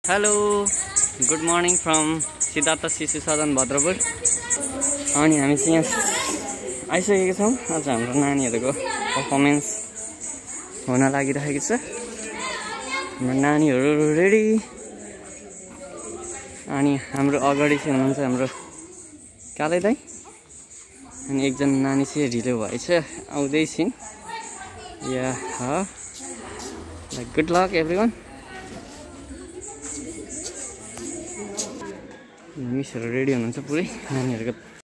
Hello good morning from Siddhartha Shishu Sadan Bhadrapur. अनि हामी चाहिँ यहाँ आइसकेका छौँ। आज हाम्रो नानीहरूको पर्फर्मेन्स हुन लागिरहेको छ। हाम्रो नानीहरू रेडी। अनि हाम्रो अगाडि चाहिँ हुनुहुन्छ हाम्रो काले दाइ। अनि एकजना नानी चाहिँ ढिलो भएछ, आउँदैछिन्। या गुड लक एभ्रिवान। मिसहरू रेडी हुनुहुन्छ पुरै नानीहरूको।